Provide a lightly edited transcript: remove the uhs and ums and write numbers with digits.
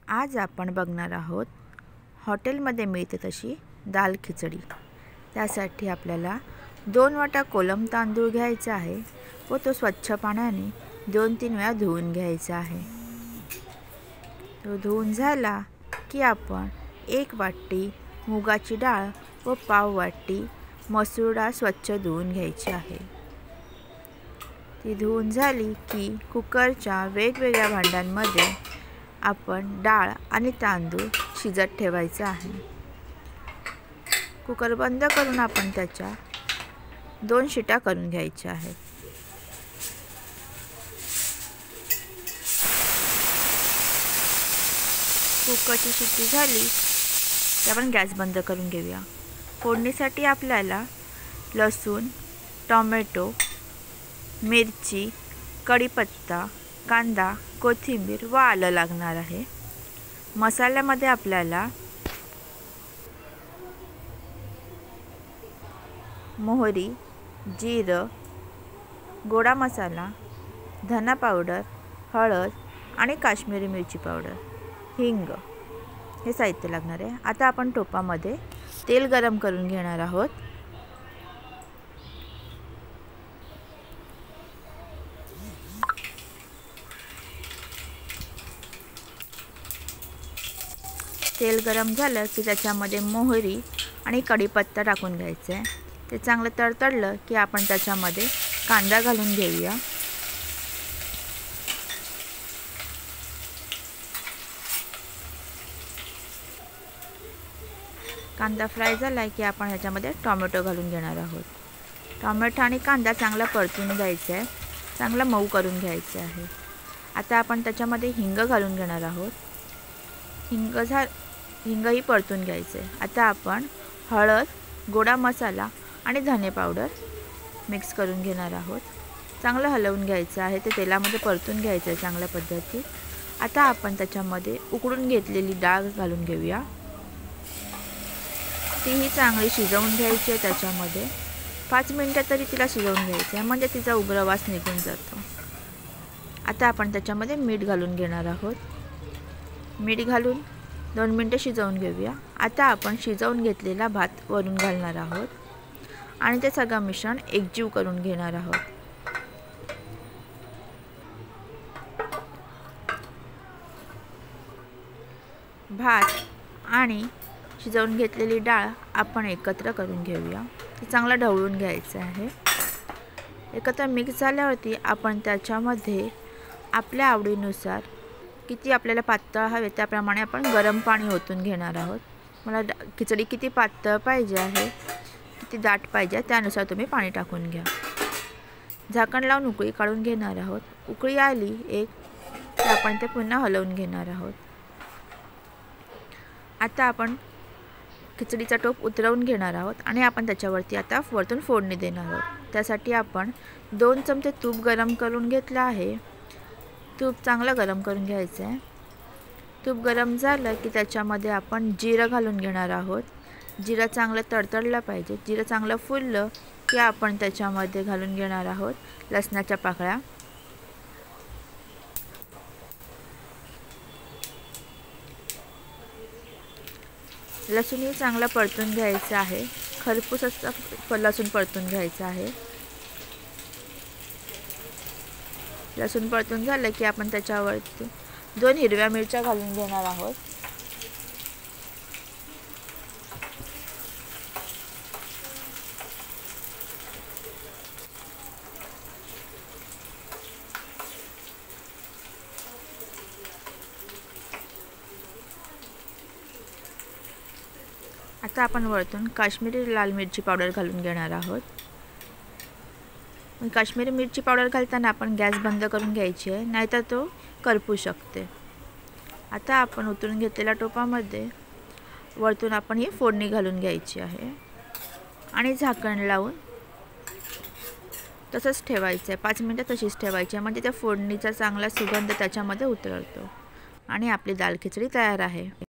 आज आपण बघणार आहोत हॉटेलमध्ये मिळते तशी दाल खिचडी। त्यासाठी आपल्याला 2 वाटा कोलम तांदूळ घ्यायचा आहे व तो स्वच्छ पाण्याने 2-3 वेळा धुवून घ्यायचा आहे। तो धुवून झाला की आपण 1 वाटी मुगाची डाळ व पाव वाटी मसूर डाळ स्वच्छ धुवून घ्यायची आहे। ती धुवून झाली की कुकरच्या वेगवेगळ्या भांड्यांमध्ये आपण डाळ आणि तांदूळ शिजत ठेवायचा आहे। कुकर बंद करून आपण त्याच्या 2 शिट्या करून घ्यायच्या आहेत। कुकरची शिट्टी झाली की आपण गॅस बंद करून घेऊया। फोडणीसाठी आपल्याला लसूण, टोमॅटो, मिरची, कढीपत्ता, कांदा, कोथिंबीर व आलं लागणार आहे। मसाल्यामध्ये आपल्याला मोहरी, जिरं, गोडा मसाला, धना पावडर, हळद आणि काश्मीरी मिरची पावडर, हिंग हे साहित्य लागणार आहे। आता आपण टोपामध्ये तेल गरम करून घेणार आहोत। तेल गरम झालं की त्याच्यामध्ये मोहरी आणि कढीपत्ता टाकून घ्यायचं आहे। ते चांगलं तडतडलं की आपण त्याच्यामध्ये कांदा घालून घेऊया। कांदा फ्राय झाला की आपण ह्याच्यामध्ये टोमॅटो घालून घेणार आहोत। टोमॅटो आणि कांदा चांगला परतून घ्यायचा आहे, चांगला मऊ करून घ्यायचं आहे। आता आपण त्याच्यामध्ये हिंग घालून घेणार आहोत। हिंगही परतून घ्यायचे। आता आपण हळद, गोडा मसाला आणि धने पावडर मिक्स करून घेणार आहोत। चांगलं हलवून घ्यायचं आहे, ते तेलामध्ये परतून घ्यायचं आहे चांगल्या पद्धतीत। आता आपण त्याच्यामध्ये उकडून घेतलेली डाळ घालून घेऊया। तीही चांगली शिजवून घ्यायची आहे। त्याच्यामध्ये 5 मिनिटं तरी तिला शिजवून घ्यायचं आहे, म्हणजे तिचा उग्र वास निघून जातो। आता आपण त्याच्यामध्ये मीठ घालून घेणार आहोत। मीठ घालून 2 मिनिटं शिजवून घेऊया। आता आपण शिजवून घेतलेला भात वरून घालणार आहोत आणि ते सगळं मिश्रण एकजीव करून घेणार आहोत। भात आणि शिजवून घेतलेली डाळ आपण एकत्र करून घेऊया। ते चांगलं ढवळून घ्यायचं आहे। एकत्र मिक्स झाल्यावरती आपण त्याच्यामध्ये आपल्या आवडीनुसार किती आपल्याला पातळ हवे त्याप्रमाणे आपण गरम पाणी ओतून घेणार आहोत। मला खिचडी किती पातळ पाहिजे आहे, किती दाट पाहिजे त्यानुसार तुम्ही पाणी टाकून घ्या। झाकण लावून उकळी काढून घेणार आहोत। उकळी आली एक तर आपण ते पुन्हा हलवून घेणार आहोत। आता आपण खिचडीचा टोप उतरवून घेणार आहोत आणि आपण त्याच्यावरती आता वरतून फोडणी देणार आहोत। त्यासाठी आपण 2 चमचे तूप गरम करून घेतलं आहे। तूप चांगलं गरम करून घ्यायचं आहे। तूप गरम झालं की त्याच्यामध्ये आपण जिरं घालून घेणार आहोत। जिरं चांगलं तडतडलं पाहिजे। जिरं चांगलं फुललं की आपण त्याच्यामध्ये घालून घेणार आहोत लसणाच्या पाकळ्या। लसूणही चांगला परतून घ्यायचं आहे। खरपूस असं लसूण परतून घ्यायचं आहे। लसूण परतून झालं की आपण त्याच्यावरती 2 हिरव्या मिरच्या घालून घेणार आहोत। आता आपण वरतून काश्मीरी लाल मिरची पावडर घालून घेणार आहोत। काश्मीरी मिरची पावडर घालताना आपण गॅस बंद करून घ्यायची आहे, नाहीतर तो करपू शकते। आता आपण उतरून घेतलेल्या टोपामध्ये वरतून आपण ही फोडणी घालून घ्यायची आहे आणि झाकण लावून तसंच ठेवायचं आहे। 5 मिनिटं तशीच ठेवायची आहे, म्हणजे त्या फोडणीचा चांगला सुगंध त्याच्यामध्ये उतरतो आणि आपली दाल खिचडी तयार आहे।